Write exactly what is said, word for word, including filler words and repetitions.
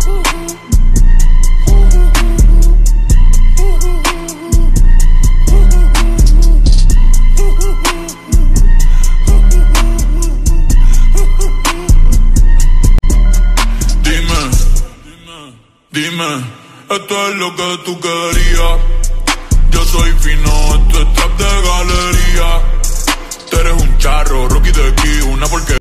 Dime, esto es lo que tú querías. Yo soy fino, esto es trap de galería. Tú eres un charro, Rocky de aquí, una porquería.